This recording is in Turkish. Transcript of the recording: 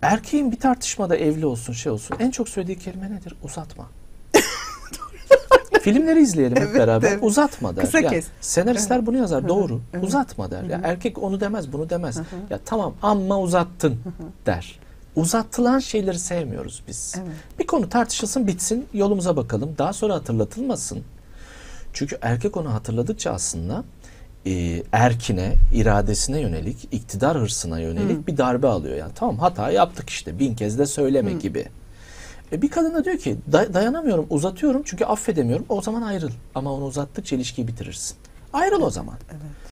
Erkeğin bir tartışmada evli olsun şey olsun en çok söylediği kelime nedir? Uzatma. Filmleri izleyelim hep beraber. Evet. Uzatma der. Kısa Ya, kes. senaristler bunu yazar. Doğru. Evet. Uzatma der. Ya, erkek onu demez, bunu demez. Ya tamam amma uzattın der. Uzatılan şeyleri sevmiyoruz biz. Evet. Bir konu tartışılsın, bitsin, yolumuza bakalım. Daha sonra hatırlatılmasın. Çünkü erkek onu hatırladıkça aslında erkine, iradesine yönelik, iktidar hırsına yönelik bir darbe alıyor. Yani tamam hata yaptık işte, 1000 kez de söyleme gibi. Bir kadın da diyor ki dayanamıyorum, uzatıyorum çünkü affedemiyorum. O zaman ayrıl. Ama onu uzattıkça ilişkiyi bitirirsin. Ayrıl o zaman. Evet.